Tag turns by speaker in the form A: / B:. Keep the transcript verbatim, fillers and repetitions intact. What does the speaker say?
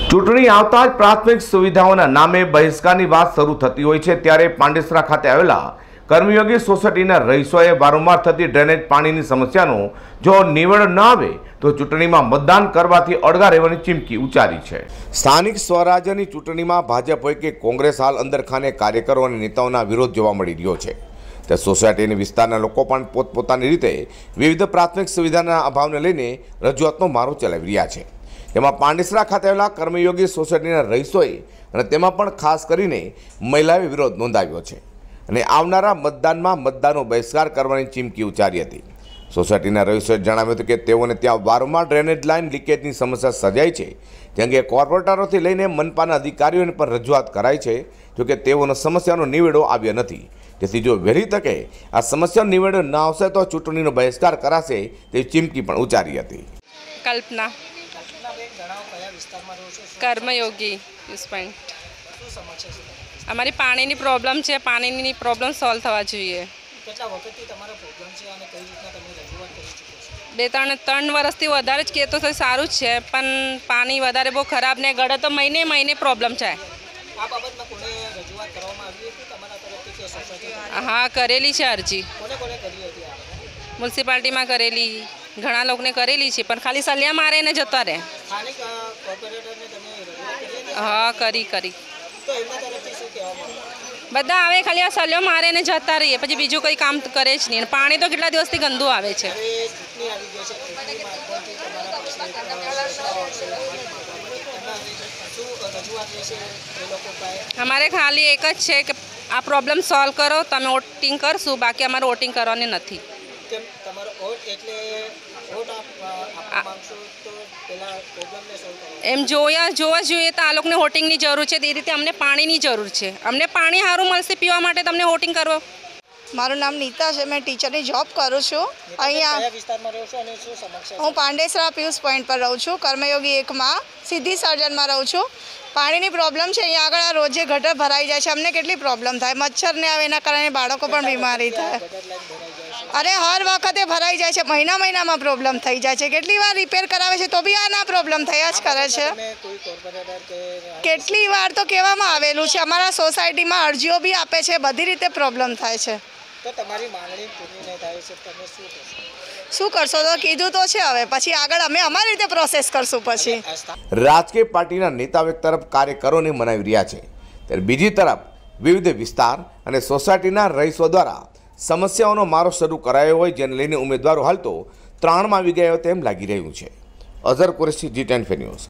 A: ચૂંટણી આવતા જ પ્રાથમિક સુવિધાઓના નામે બહિષ્કારની વાત શરૂ થતી હોય છે ત્યારે પાંડેસરા ખાતે આવેલા કર્મયોગી સોસાયટીના રહીશોએ વારંવાર થતી ડ્રેનેજ પાણીની સમસ્યાનો જો નિવેડો ન આવે તો ચૂંટણીમાં મતદાન કરવાથી અળગા રહેવાની ચીમકી ઉચ્ચારી છે। સ્થાનિક સ્વરાજ્યની ચૂંટણીમાં ભાજપ હોય કે કોંગ્રેસ હાલ અંદરખાને કાર્યકરો અને નેતાઓના વિરોધ જોવા મળી રહ્યો છે। તે સોસાયટીની વિસ્તારના લોકો પણ પોતપોતાની રીતે વિવિધ પ્રાથમિક સુવિધાના અભાવને લઈને રજૂઆતનો મારો ચલાવી રહ્યા છે। તેમાં પાંડેસરા ખાતે આવેલા કર્મયોગી સોસાયટીના રહીશોએ અને તેમાં પણ ખાસ કરીને મહિલાઓએ વિરોધ નોંધાવ્યો છે અને આવનારા મતદાનમાં મતદાનનો બહિષ્કાર કરવાની ચીમકી ઉચ્ચારી હતી। સોસાયટીના રહીશોએ જણાવ્યું હતું કે તેઓને ત્યાં વારંવાર ડ્રેનેજ લાઇન લીકેજની સમસ્યા સર્જાય છે, જે અંગે કોર્પોરેટરોથી લઈને મનપાના અધિકારીઓને પણ રજૂઆત કરાઈ છે, જોકે તેઓનો સમસ્યાનો નિવેડો આવ્યો નથી। જેથી જો વહેલી તકે આ સમસ્યાનો નિવેડો ન આવશે તો ચૂંટણીનો બહિષ્કાર કરાશે તેવી ચીમકી પણ ઉચ્ચારી હતી।
B: કલ્પના કર્મયોગી યુઝ પોઈન્ટ અમારી પાણીની પ્રોબ્લેમ છે, પાણીની પ્રોબ્લેમ સોલ્વ થવા જોઈએ। બે ત્રણ ત્રણ વર્ષથી વધારે જ કહેતો તો સારું જ છે, પણ પાણી વધારે બહુ ખરાબ ને ગળે તો મહિને મહિને પ્રોબ્લેમ છે। હા, કરેલી છે અરજી, મ્યુનિસિપાલિટીમાં કરેલી, ઘણા લોકોને કરેલી છે, પણ ખાલી સલિયા મારે ને જતા રહે। હા, કરી કરી બધા આવે, ખાલી આ સલિયો મારે ને જતા રહીએ, પછી બીજું કંઈ કામ કરે જ નહીં। પાણી તો કેટલા દિવસથી ગંદુ આવે છે। અમારે ખાલી એક જ છે કે આ પ્રોબ્લેમ સોલ્વ કરો, તમે વોટિંગ કરશું, બાકી અમારે વોટિંગ કરવાની નથી। એમ જોયા જોવા જોઈએ તો આ લોકોને વોટિંગની જરૂર છે, તે રીતે અમને પાણીની જરૂર છે। અમને પાણી સારું મળશે પીવા માટે, તમને વોટિંગ કરવો।
C: મારું નામ નીતા છે, મેં ટીચરની જોબ કરું છું અહીંયા। હું પાંડેસરા પિયુષ પોઈન્ટ પર રહું છું, કર્મયોગી એકમાં સીધી સર્જનમાં રહું છું। પાણીની પ્રોબ્લેમ છે અહીંયા આગળ, આ રોજે ગટર ભરાઈ જાય છે, અમને કેટલી પ્રોબ્લેમ થાય, મચ્છરને આવે, એના કારણે બાળકો પણ બીમારી થાય। અરે હર વખતે ભરાઈ જાય છે, મહિના મહિનામાં પ્રોબ્લેમ થઈ જાય છે, કેટલી વાર રિપેર કરાવે છે તો બી આના પ્રોબ્લેમ થયા જ કરે છે। કેટલી વાર તો કહેવામાં આવેલું છે, અમારા સોસાયટીમાં અરજીઓ બી આપે છે, બધી રીતે પ્રોબ્લેમ થાય છે।
D: તો તમારી માંગણી પૂરી નહીં થાય છે, તમે શું કરશો?
C: શું કરશો તો કીધું તો છે, હવે પછી આગળ અમે અમારી રીતે પ્રોસેસ કરશું। પછી
A: રાજકીય પાર્ટીના નેતાઓ એક તરફ કાર્યકરોને મનાવી રહ્યા છે, ત્યારે બીજી તરફ વિવિધ વિસ્તાર અને સોસાયટીના રહીશો દ્વારા સમસ્યાઓનો મારો શરૂ કરાયો હોય, જેને લઈને ઉમેદવારો હાલ તો ત્રાણમાં આવી ગયા તેમ લાગી રહ્યું છે। Azhar Qureshi, G ten news.